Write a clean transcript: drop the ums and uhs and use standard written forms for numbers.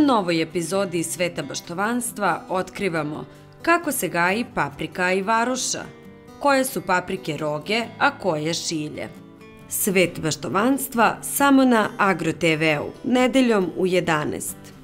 novoj epizodi Sveta baštovanstva otkrivamo kako se gaji paprika i varoša, koje su paprike roge, a koje šilje. Svet baštovanstva samo na Agro TV-u, nedeljom u 11.